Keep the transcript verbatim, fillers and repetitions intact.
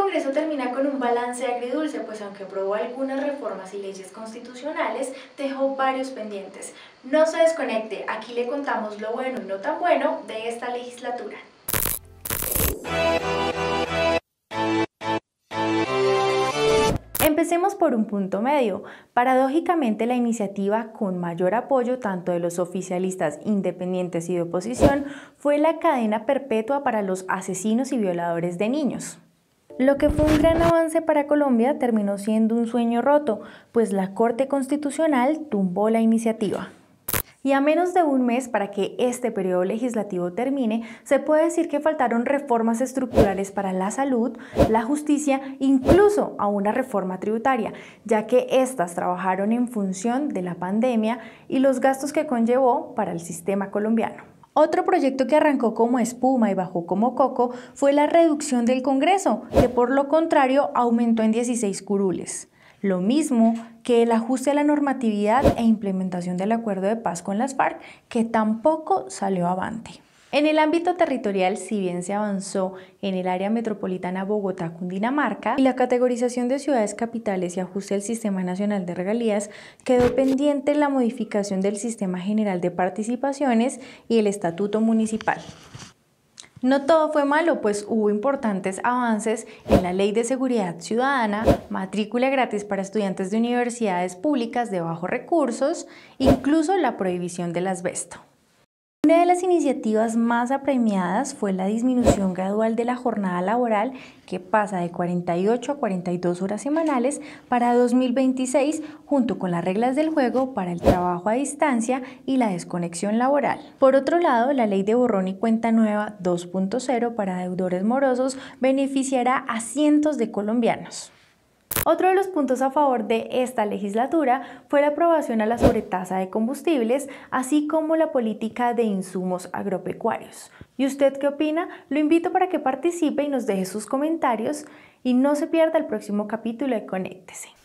Congreso termina con un balance agridulce, pues aunque aprobó algunas reformas y leyes constitucionales, dejó varios pendientes. No se desconecte, aquí le contamos lo bueno y no tan bueno de esta legislatura. Empecemos por un punto medio. Paradójicamente, la iniciativa con mayor apoyo tanto de los oficialistas independientes y de oposición fue la cadena perpetua para los asesinos y violadores de niños. Lo que fue un gran avance para Colombia terminó siendo un sueño roto, pues la Corte Constitucional tumbó la iniciativa. Y a menos de un mes para que este periodo legislativo termine, se puede decir que faltaron reformas estructurales para la salud, la justicia, incluso a una reforma tributaria, ya que éstas trabajaron en función de la pandemia y los gastos que conllevó para el sistema colombiano. Otro proyecto que arrancó como espuma y bajó como coco fue la reducción del Congreso, que por lo contrario aumentó en dieciséis curules. Lo mismo que el ajuste a la normatividad e implementación del acuerdo de paz con las FARC, que tampoco salió avante. En el ámbito territorial, si bien se avanzó en el área metropolitana Bogotá-Cundinamarca, y la categorización de ciudades capitales y ajuste al Sistema Nacional de Regalías, quedó pendiente la modificación del Sistema General de Participaciones y el Estatuto Municipal. No todo fue malo, pues hubo importantes avances en la Ley de Seguridad Ciudadana, matrícula gratis para estudiantes de universidades públicas de bajos recursos, incluso la prohibición del asbesto. Una de las iniciativas más apremiadas fue la disminución gradual de la jornada laboral, que pasa de cuarenta y ocho a cuarenta y dos horas semanales para dos mil veintiséis, junto con las reglas del juego para el trabajo a distancia y la desconexión laboral. Por otro lado, la ley de borrón y cuenta nueva dos punto cero para deudores morosos beneficiará a cientos de colombianos. Otro de los puntos a favor de esta legislatura fue la aprobación a la sobretasa de combustibles, así como la política de insumos agropecuarios. ¿Y usted qué opina? Lo invito para que participe y nos deje sus comentarios y no se pierda el próximo capítulo de Conéctese.